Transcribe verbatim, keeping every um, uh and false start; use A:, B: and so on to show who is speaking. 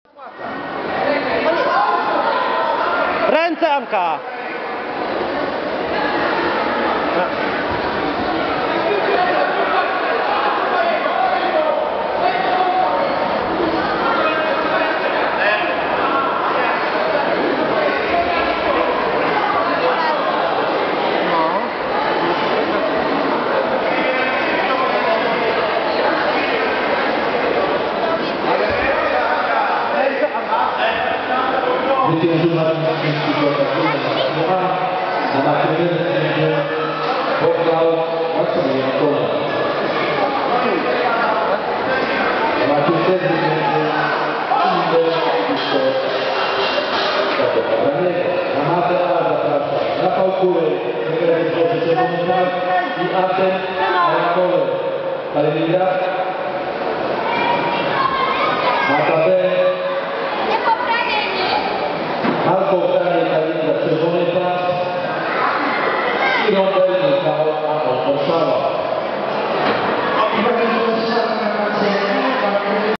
A: Ręce, Anka!
B: Zwyciężyła mistrzyński Słucha, a na tym będzie poddał Maksymilian Kola. A na tym też będzie inny Krzysztof Zakopanego. Na Matera zaprasza Rafał Kulej, sekretarz Boży Czerwonika i Artem Kole. Kaliningrad. Mata B. Marko Kanie Kaliningrad Czerwony Pas i Rondel Michał Warszawa.